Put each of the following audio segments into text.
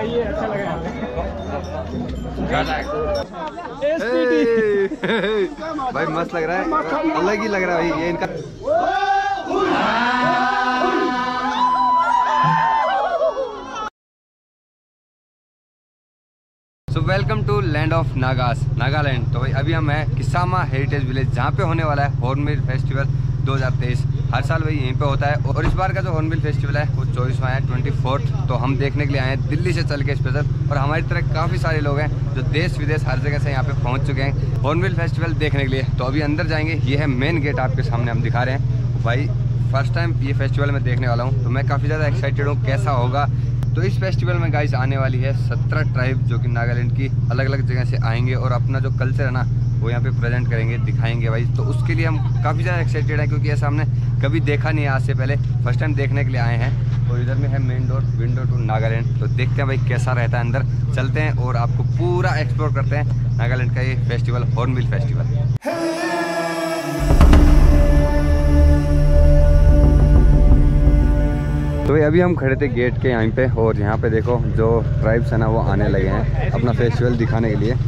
ये अच्छा लगा भाई मस्त लग रहा है, अलग ही लग रहा है भाई ये इनका। So welcome to land of Nagas, Nagaland. तो भाई अभी हम हैं किसामा हेरिटेज विलेज, जहाँ पे होने वाला है हॉर्नबिल फेस्टिवल 2023। हर साल भाई यहीं पे होता है और इस बार का जो हॉर्नबिल फेस्टिवल है वो 24वां है, 24th। तो हम देखने के लिए आए हैं दिल्ली से चल के स्पेशल, और हमारी तरह काफ़ी सारे लोग हैं जो देश विदेश हर जगह से यहाँ पे पहुँच चुके हैं हॉर्नबिल फेस्टिवल देखने के लिए। तो अभी अंदर जाएंगे, ये है मेन गेट आपके सामने हम दिखा रहे हैं। भाई फर्स्ट टाइम ये फेस्टिवल मैं देखने वाला हूँ, तो मैं काफ़ी ज़्यादा एक्साइटेड हूँ कैसा होगा। तो इस फेस्टिवल में गाइस आने वाली है 17 ट्राइब जो कि नागालैंड की अलग अलग जगह से आएंगे और अपना जो कल्चर है ना वो यहाँ पे प्रेजेंट करेंगे, दिखाएंगे भाई। तो उसके लिए हम काफ़ी ज़्यादा एक्साइटेड हैं क्योंकि ऐसा हमने कभी देखा नहीं है आज से पहले, फर्स्ट टाइम देखने के लिए आए हैं। और इधर में है main door, window to Nagaland. तो देखते हैं भाई कैसा रहता है, अंदर चलते हैं और आपको पूरा एक्सप्लोर करते हैं नागालैंड का ये फेस्टिवल, हॉर्नबिल फेस्टिवल। तो भाई अभी हम खड़े थे गेट के यहाँ पे, और यहाँ पे देखो जो ट्राइब्स है ना वो आने लगे हैं अपना फेस्टिवल दिखाने के लिए।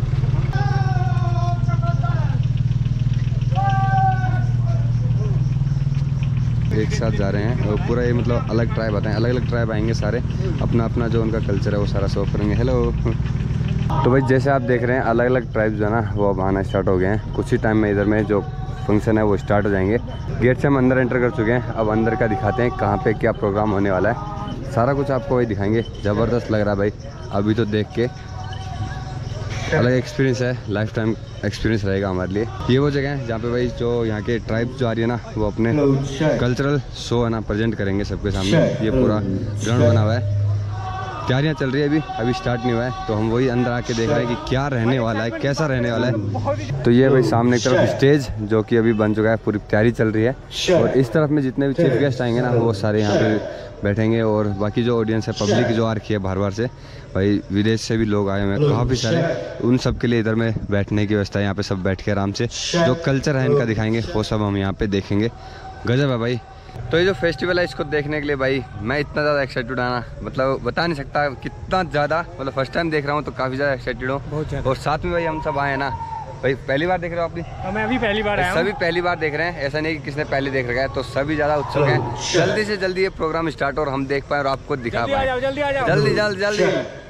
एक साथ जा रहे हैं और पूरा ये मतलब अलग ट्राइब आते हैं, अलग अलग ट्राइब आएंगे सारे, अपना अपना जो उनका कल्चर है वो सारा शो करेंगे। हेलो। तो भाई जैसे आप देख रहे हैं अलग अलग ट्राइब्स जो है ना वो अब आना स्टार्ट हो गए हैं। कुछ ही टाइम में इधर में जो फंक्शन है वो स्टार्ट हो जाएंगे। गेट से हम अंदर एंटर कर चुके हैं, अब अंदर का दिखाते हैं कहाँ पे क्या प्रोग्राम होने वाला है, सारा कुछ आपको वही दिखाएंगे। ज़बरदस्त लग रहा है भाई अभी तो देख के, अलग एक्सपीरियंस है, लाइफ टाइम एक्सपीरियंस रहेगा हमारे लिए। ये वो जगह है जहाँ पे भाई जो यहाँ के ट्राइब जो आ रही है ना वो अपने कल्चरल शो है ना प्रेजेंट करेंगे सबके सामने। ये पूरा ग्राउंड बना हुआ है, तैयारियाँ चल रही है, अभी स्टार्ट नहीं हुआ है। तो हम वही अंदर आके देख रहे हैं कि क्या रहने वाला है, कैसा रहने वाला है। तो ये भाई सामने की तरफ स्टेज जो कि अभी बन चुका है, पूरी तैयारी चल रही है। और इस तरफ में जितने भी चीफ गेस्ट आएंगे ना वो सारे यहाँ पे बैठेंगे, और बाकी जो ऑडियंस है, पब्लिक जो आ रखी है बाहर बाहर से, भाई विदेश से भी लोग आए हुए हैं काफ़ी सारे, उन सब के लिए इधर में बैठने की व्यवस्था है। यहाँ पे सब बैठ के आराम से जो कल्चर है इनका दिखाएंगे, वो सब हम यहाँ पे देखेंगे। गजब है भाई। तो ये जो फेस्टिवल है इसको देखने के लिए भाई मैं इतना ज़्यादा एक्साइटेड हूँ ना, मतलब बता नहीं सकता कितना ज़्यादा, मतलब फर्स्ट टाइम देख रहा हूँ तो काफ़ी ज़्यादा एक्साइटेड हूँ। और साथ में भाई हम सब आए हैं ना, भाई पहली बार देख रहे हो आपने? मैं अभी पहली बार आया हूं। सभी पहली बार देख रहे हैं, ऐसा नहीं कि किसने पहले देख रखा है। तो सभी ज़्यादा उत्सुक हैं, जल्दी से जल्दी ये प्रोग्राम स्टार्ट और हम देख पाए और आपको दिखा पाए। जल्दी।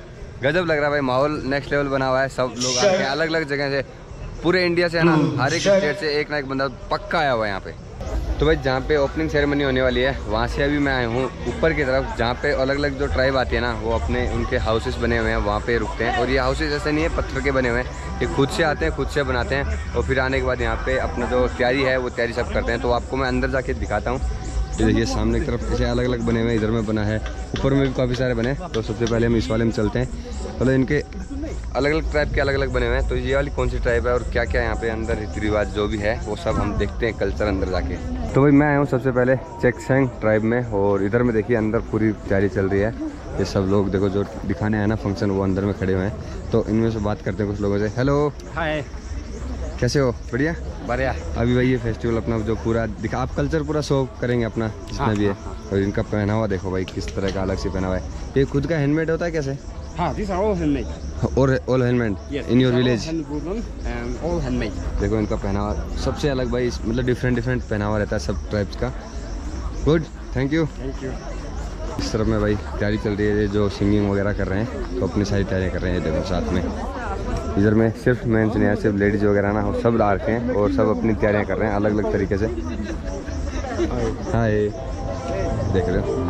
गजब लग रहा है भाई, माहौल नेक्स्ट लेवल बना हुआ है। सब लोग आते हैं अलग अलग जगह से, पूरे इंडिया से है ना, हर एक स्टेट से एक ना एक बंदा पक्का आया हुआ है यहाँ पे। तो भाई जहाँ पे ओपनिंग सेरेमनी होने वाली है वहाँ से अभी मैं आया हूँ ऊपर की तरफ, जहाँ पे अलग अलग जो ट्राइब आती है ना वो अपने उनके हाउसेस बने हुए हैं वहाँ पे रुकते हैं। और ये हाउसेस ऐसे नहीं है पत्थर के बने हुए हैं, ये खुद से आते हैं, खुद से बनाते हैं, और फिर आने के बाद यहाँ पे अपना जो तैयारी है वो तैयारी सब करते हैं। तो आपको मैं अंदर जाके दिखाता हूँ। ये देखिए सामने की तरफ ऐसे अलग अलग बने हुए हैं, इधर में बना है, ऊपर में भी काफ़ी सारे बने। तो सबसे पहले हम इस वाले में चलते हैं, मतलब इनके अलग अलग ट्राइब के अलग अलग बने हुए हैं। तो ये वाली कौन सी ट्राइब है और क्या क्या यहाँ पे अंदर रीति रिवाज जो भी है वो सब हम देखते हैं कल्चर अंदर जाके। तो भाई मैं आया हूँ सबसे पहले चेकसेंग ट्राइब में, और इधर में देखिए अंदर पूरी तैयारी चल रही है। ये सब लोग देखो जो दिखाने आए ना फंक्शन वो अंदर में खड़े हुए हैं। तो इनमें से बात करते हैं कुछ लोगों से। हेलो, हाय, कैसे हो? बढ़िया बढ़िया। अभी भाई ये फेस्टिवल अपना जो पूरा दिखा, आप कल्चर पूरा शो करेंगे अपना जितना भी है। और इनका पहनावा देखो भाई किस तरह का अलग से पहनावा है। ये खुद का हैंडमेड होता है कैसे? हाँ, these are all handmade. और all handmade in your village? All handmade. देखो इनका पहनावा सबसे अलग भाई, मतलब डिफरेंट पहनावा रहता है सब ट्राइब्स का। Good, thank you. इस तरफ में भाई तैयारी चल रही है, जो सिंगिंग वगैरह कर रहे हैं तो अपनी सारी तैयारियाँ कर रहे हैं। देखो साथ में इधर में सिर्फ मेंस नहीं है, सिर्फ लेडीज वगैरह ना, सब ला रखे हैं और सब अपनी तैयारियाँ कर रहे हैं अलग अलग तरीके से। हाय, देख रहे हो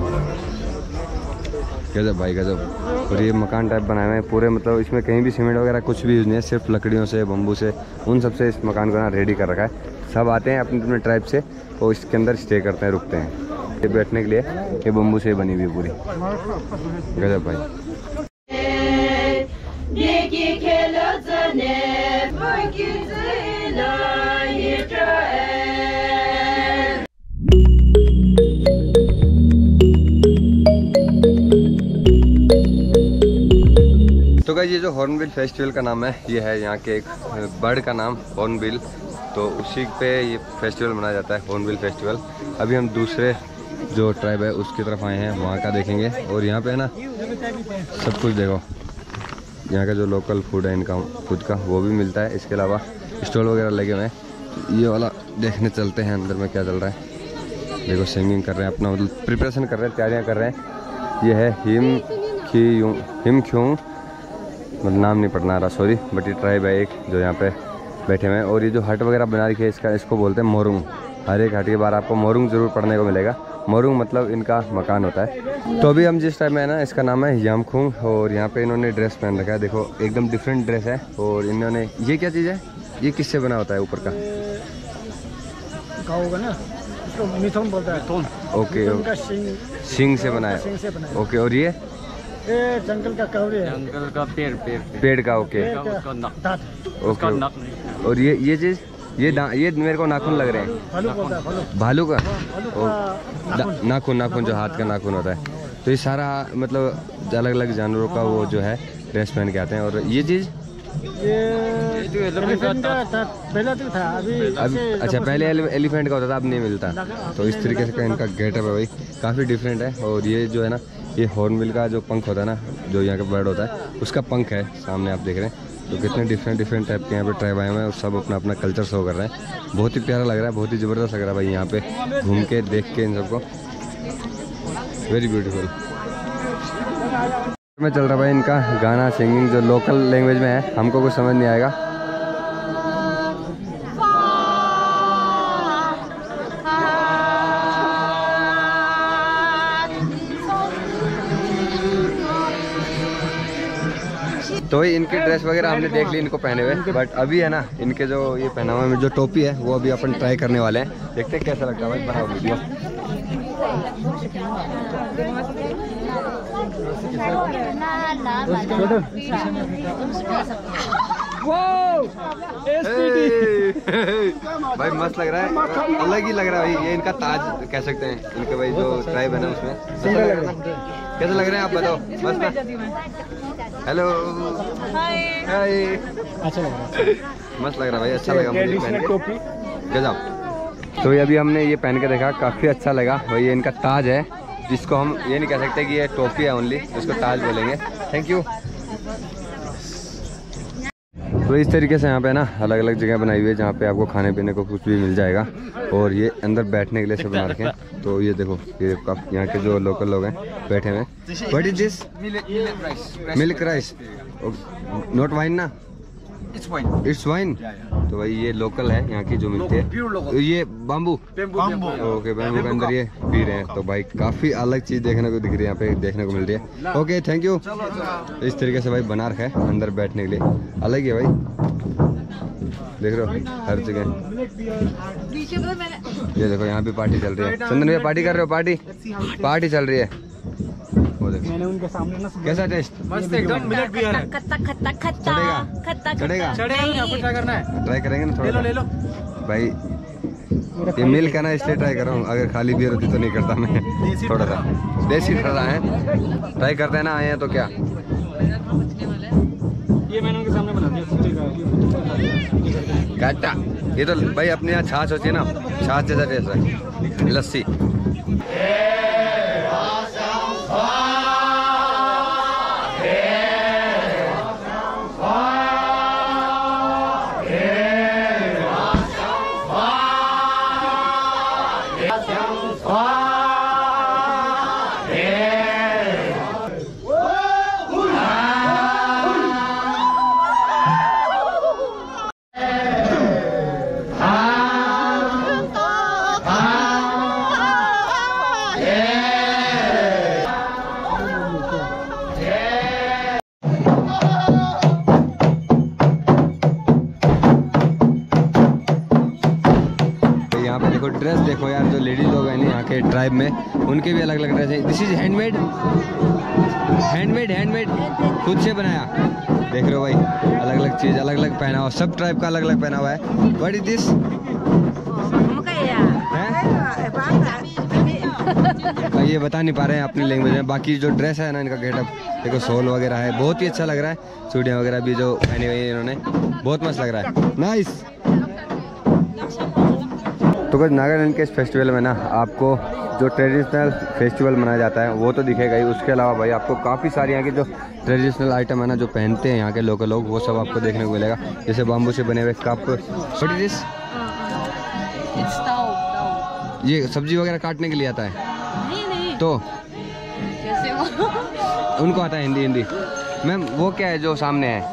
गजब भाई गजब। और ये मकान टाइप बनाए हुए हैं पूरे, मतलब इसमें कहीं भी सीमेंट वगैरह कुछ भी यूज़ नहीं है, सिर्फ लकड़ियों से, बम्बू से, उन सब से इस मकान को ना रेडी कर रखा है। सब आते हैं अपने अपने ट्राइब से और इसके अंदर स्टे करते हैं, रुकते हैं। ये बैठने के लिए ये बम्बू से बनी हुई पूरी। गजब भाई। तो गाइस ये जो हॉर्नबिल फेस्टिवल का नाम है, ये है यहाँ के एक बर्ड का नाम हॉर्नबिल, तो उसी पे ये फेस्टिवल मनाया जाता है, हॉर्नबिल फेस्टिवल। अभी हम दूसरे जो ट्राइब है उसकी तरफ आए हैं, वहाँ का देखेंगे। और यहाँ पे है ना सब कुछ देखो, यहाँ का जो लोकल फूड है इनका खुद का वो भी मिलता है। इसके अलावा स्टॉल वगैरह लगे हुए हैं। ये वाला देखने चलते हैं अंदर में क्या चल रहा है। देखो सिंगिंग कर रहे हैं, अपना मतलब प्रिपरेशन कर रहे हैं, तैयारियाँ कर रहे हैं। ये है हिम ख्यूंग, मतलब नाम नहीं पढ़ना आ रहा, सॉरी, बट ये ट्राइब है एक जो यहाँ पे बैठे हुए हैं। और ये जो हट वगैरह बना रखी है इसको बोलते हैं मोरुंग। हर एक हट के बार आपको मोरुंग ज़रूर पढ़ने को मिलेगा। मोरुंग मतलब इनका मकान होता है। तो अभी हम जिस टाइम में है ना, इसका नाम है यामखुंग। और यहाँ पे इन्होंने ड्रेस पहन रखा है, देखो एकदम डिफरेंट ड्रेस है। और इन्होंने ये क्या चीज़ है, ये किससे बना होता है ऊपर का? होगा ना, इसको मिथुन बोलता है। ओके, सिंग से बनाया। ओके, और ये जंगल का कवरे है, जंगल का पेड़ का। ओके, और ये चीज़ ये मेरे को नाखून लग रहे हैं। भालू बोलता है, भालू का नाखून जो हाथ का नाखून होता है। तो ये सारा मतलब अलग अलग जानवरों का वो जो है ड्रेस पहन के आते हैं। और ये चीज़ एलिफेंट का पहले तो था, अभी अच्छा पहले एलिफेंट का होता था, अब नहीं मिलता। तो इस तरीके से का इनका गेटअप है भाई, काफ़ी डिफरेंट है। और ये जो है ना, ये हॉर्नबिल का जो पंख होता है ना, जो यहाँ का बर्ड होता है उसका पंख है, सामने आप देख रहे हैं। तो कितने डिफरेंट टाइप के यहाँ पे ट्राइब आए हुए हैं और सब अपना अपना कल्चर शो कर रहे हैं। बहुत ही प्यारा लग रहा है, बहुत ही ज़बरदस्त लग रहा है भाई यहाँ पे घूम के देख के इन सबको। Very beautiful. में चल रहा भाई इनका गाना सिंगिंग, जो लोकल लैंग्वेज में है, हमको कुछ समझ नहीं आएगा। तो इनकी ड्रेस वगैरह हमने देख ली इनको पहने हुए, बट अभी है ना इनके जो ये पहनावा में जो टोपी है वो अभी अपन ट्राई करने वाले हैं। देखते हैं कैसा लगता है भाई, बनाओ वीडियो। भाई मस्त लग रहा है, अलग ही लग रहा है भाई। ये इनका ताज कह सकते हैं इनके भाई जो ट्राइब है ना उसमें। कैसे लग रहे हैं आप बताओ? मस्त। हेलो, हाय, अच्छा लग रहा है, मस्त लग रहा है भाई, अच्छा लगा मुझे पहन के। गजब। तो ये अभी हमने ये पहन के देखा, काफ़ी अच्छा लगा भाई। ये इनका ताज है, जिसको हम ये नहीं कह सकते कि ये टोपी है ओनली, इसको ताज बोलेंगे। Thank you. तो इस तरीके से यहाँ पे ना अलग अलग जगह बनाई हुई है जहाँ पे आपको खाने पीने को कुछ भी मिल जाएगा। और ये अंदर बैठने के लिए सब बना रखे हैं। तो ये देखो, ये यहाँ के जो लोकल लोग हैं बैठे हुए हैं। What is this? Milk rice, not wine ना? It's wine. तो भाई ये लोकल है यहाँ की जो मिलती है। ये बाम्बू, ओके, बाम्बू के अंदर ये पी रहे हैं। तो भाई काफ़ी अलग चीज़ देखने को दिख रही है यहाँ पे, देखने को मिल रही है। Okay, thank you. इस तरीके से भाई बना रखा है अंदर बैठने के लिए, अलग ही है भाई। देख रहे हो हर जगह। ये देखो यहाँ भी पार्टी चल रही है। चंदन भैया पार्टी कर रहे हो? पार्टी चल रही है। मैंने उनके सामने ना, कैसा टेस्ट? मस्त एकदम, मिनट भी है। चढ़ेगा आपको ट्राई करना है? ट्राई करेंगे ना थोड़ा। ले लो भाई ये मिल्क है ना, इसलिए ट्राई कर रहा हूँ। अगर खाली बियर होती तो नहीं करता मैं। थोड़ा सा देसी ठहरा है, ट्राई करते हैं ना, आए हैं तो क्या। ये मैंने उनके सामने बना दिया। काटा, ये तो भाई अपने यहाँ छाछ होती है ना, छाछ जैसा टेस्ट है, लस्सी। ड्रेस देखो यार, जो लेडीज लोग हैं ना यहाँ के ट्राइब में, उनके भी अलग अलग ड्रेस है। दिस इज हैंडमेड, खुद से बनाया। देख रहे हो भाई, अलग अलग चीज़, अलग अलग पहना हुआ, सब ट्राइब का अलग अलग पहना हुआ है। What is this? ये बता नहीं पा रहे हैं अपनी लैंग्वेज में। बाकी जो ड्रेस है ना इनका गेटअप देखो, सोल वगैरह है, बहुत ही अच्छा लग रहा है। चूड़ियाँ वगैरह भी जो पहनी हुई है इन्होंने, बहुत मस्त लग रहा है, नाइस। तो कुछ नागालैंड के इस फेस्टिवल में ना आपको जो ट्रेडिशनल फेस्टिवल मनाया जाता है वो तो दिखेगा ही, उसके अलावा भाई आपको काफ़ी सारी यहाँ के जो ट्रेडिशनल आइटम है ना जो पहनते हैं यहाँ के लोकल लोग, वो सब आपको देखने को मिलेगा। जैसे बाम्बू से बने हुए कप, ये सब्जी वगैरह काटने के लिए आता है। नहीं। तो कैसे वो? उनको आता है हिंदी। मैम वो क्या है जो सामने है?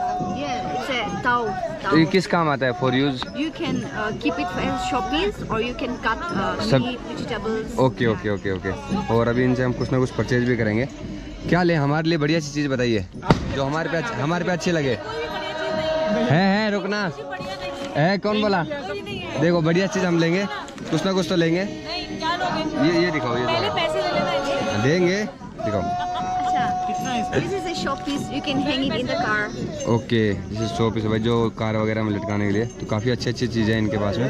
तो ये किस काम आता है? For use You can keep it as showpiece or you can cut meat, vegetables. Okay. और अभी इनसे हम कुछ ना कुछ परचेज भी करेंगे। क्या ले हमारे लिए बढ़िया सी चीज़ बताइए जो हमारे पे अच्छी लगे। है रुकना है, कौन बोला? देखो बढ़िया चीज़ हम लेंगे, कुछ ना कुछ तो लेंगे। ये दिखाओ, ये देंगे, दिखाओ। This is a showpiece. You can hang it in the car. Okay, जैसे शो पीस भाई जो कार वगैरह में लटकाने के लिए, तो काफ़ी अच्छी चीज़ें हैं इनके पास में।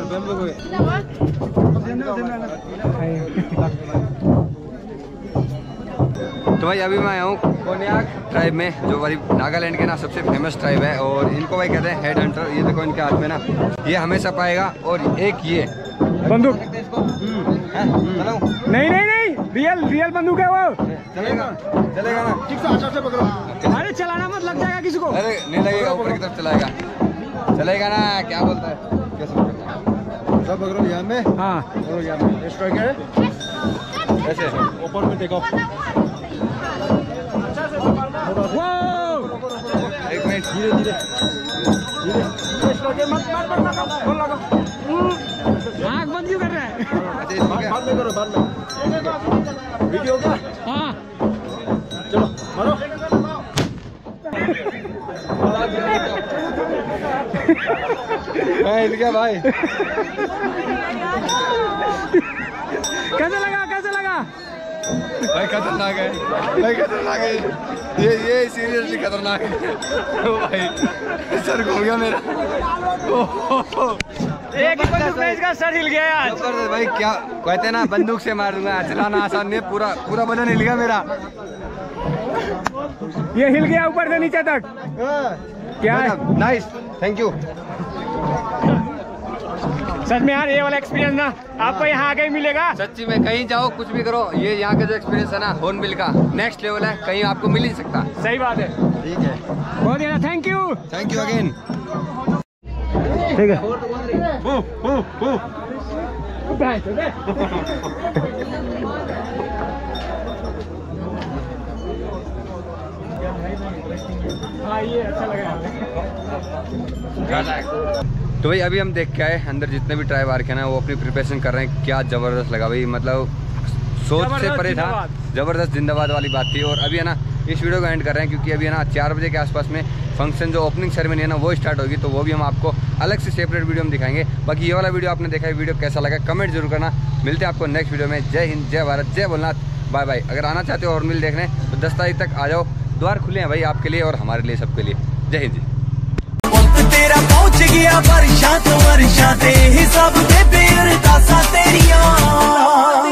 तो भाई अभी मैं आया हूँ कोन्याक ट्राइब में, जो भाई नागालैंड के ना सबसे फेमस ट्राइब है, और इनको भाई कहते हैं हेड हंटर। ये देखो इनके हाथ में ना ये हमेशा पाएगा, और एक ये बंदूक। चलो नहीं, रियल बंदूक है वो। चलेगा ना? ठीक से आचार से पकड़ो। अरे चलाना मत लग जाएगा किसी को। अरे नहीं लगेगा, ऊपर की तरफ चलेगा ना? क्या बोलता है? कैसे पकड़ना? सब पकड़ो यहाँ में। हाँ पकड़ो यहाँ में। स्ट्राइक है ऐसे ऊपर में टेक ऑफ। वो एक मिनट, धीरे आँख बंद क्यों कर रहा है? अच्छा इसको क्या? बाद में करो, बाद में। वीडियो क्या? हाँ चलो मारो। हिल गया भाई। कैसे लगा? भाई खतरनाक है। ये सीरियसली खतरनाक है। ओ भाई सर घूम गया मेरा। एक ही बंदूक में इसका सर हिल गया यार। जबरदस्त भाई, क्या कहते हैं ना, बंदूक से मार दूंगा, चलाना आसान नहीं है। पूरा बदन हिल गया मेरा। ये हिल गया ऊपर से नीचे तक। क्या है? Nice, thank you. सच में यार ये वाला एक्सपीरियंस ना आपको यहाँ आके ही मिलेगा। सच्ची में कहीं जाओ कुछ भी करो, ये यहाँ का जो एक्सपीरियंस है ना हॉर्नबिल का नेक्स्ट लेवल है, कहीं आपको मिल ही सकता। सही बात है। ठीक है, बहुत ही थैंक यू अगेन। ठीक है। हाँ ये अच्छा लगा। तो भाई अभी हम देख के आए अंदर जितने भी ट्राइब आर्क है ना वो अपनी प्रिपरेशन कर रहे हैं। क्या जबरदस्त लगा भाई, मतलब सोच से परे था, जबरदस्त जिंदाबाद वाली बात थी। और अभी है ना इस वीडियो को एंड कर रहे हैं क्योंकि अभी है ना 4 बजे के आसपास में फंक्शन जो ओपनिंग सेरेमनी है ना वो स्टार्ट होगी, तो वो भी हम आपको अलग से सेपरेट वीडियो में दिखाएंगे। बाकी ये वाला वीडियो आपने देखा है, वीडियो कैसा लगा कमेंट जरूर करना। मिलते हैं आपको नेक्स्ट वीडियो में। जय हिंद, जय भारत, जय भोलेनाथ, बाय बाय। अगर आना चाहते हो और मिल देखने तो 10 तारीख तक आ जाओ, द्वार खुले हैं भाई आपके लिए और हमारे लिए, सबके लिए। जय हिंद जी। तेरा पहुंच गया वर्षा तो वर्षा ते हिसाब दे बेर दासा तेरिया।